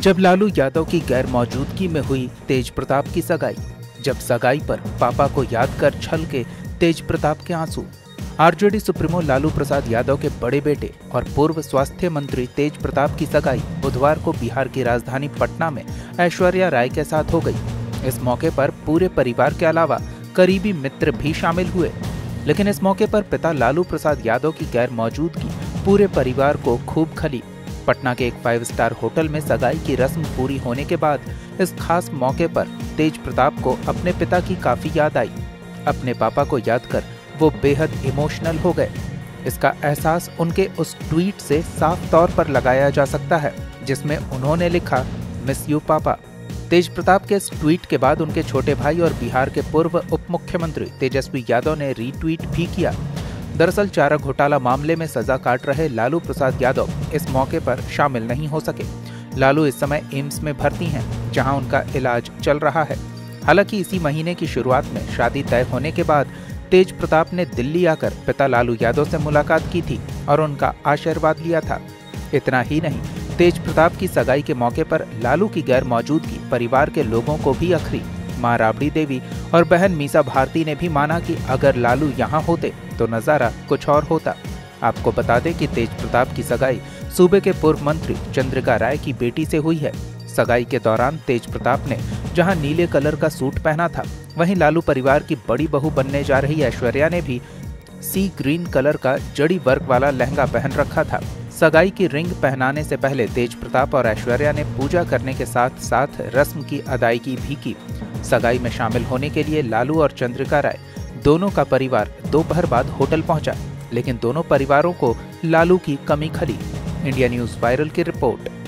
जब लालू यादव की गैर मौजूदगी में हुई तेज प्रताप की सगाई। जब सगाई पर पापा को याद कर छलके तेज प्रताप के आंसू। आरजेडी सुप्रीमो लालू प्रसाद यादव के बड़े बेटे और पूर्व स्वास्थ्य मंत्री तेज प्रताप की सगाई बुधवार को बिहार की राजधानी पटना में ऐश्वर्या राय के साथ हो गई। इस मौके पर पूरे परिवार के अलावा करीबी मित्र भी शामिल हुए, लेकिन इस मौके पर पिता लालू प्रसाद यादव की गैर मौजूदगी पूरे परिवार को खूब खली। पटना के एक 5 स्टार होटल में सगाई की रस्म पूरी होने के बाद इस खास मौके पर तेज प्रताप को अपने पिता की काफी याद आई। अपने पापा को याद कर वो बेहद इमोशनल हो गए। इसका एहसास उनके उस ट्वीट से साफ तौर पर लगाया जा सकता है जिसमें उन्होंने लिखा, मिस यू पापा। तेज प्रताप के इस ट्वीट के बाद उनके छोटे भाई और बिहार के पूर्व उप मुख्यमंत्री तेजस्वी यादव ने रीट्वीट भी किया। दरअसल चारा घोटाला मामले में सजा काट रहे लालू प्रसाद यादव इस मौके पर शामिल नहीं हो सके। लालू इस समय एम्स में भर्ती हैं, जहां उनका इलाज चल रहा है। हालांकि इसी महीने की शुरुआत में शादी तय होने के बाद तेज प्रताप ने दिल्ली आकर पिता लालू यादव से मुलाकात की थी और उनका आशीर्वाद लिया था। इतना ही नहीं, तेज प्रताप की सगाई के मौके पर लालू की गैर मौजूदगी परिवार के लोगों को भी अखरी। मां राबड़ी देवी और बहन मीसा भारती ने भी माना कि अगर लालू यहाँ होते तो नजारा कुछ और होता। आपको बता दें कि तेज प्रताप की सगाई सूबे के पूर्व मंत्री चंद्रिका राय की बेटी से हुई है। सगाई के दौरान तेज प्रताप ने जहां नीले कलर का सूट पहना था, वहीं लालू परिवार की बड़ी बहू बनने जा रही ऐश्वर्या ने भी सी ग्रीन कलर का जड़ी वर्क वाला लहंगा पहन रखा था। सगाई की रिंग पहनाने से पहले तेज प्रताप और ऐश्वर्या ने पूजा करने के साथ साथ रस्म की अदायगी भी की। सगाई में शामिल होने के लिए लालू और चंद्रिका राय दोनों का परिवार दोपहर बाद होटल पहुंचा, लेकिन दोनों परिवारों को लालू की कमी खली। इंडिया न्यूज वायरल की रिपोर्ट।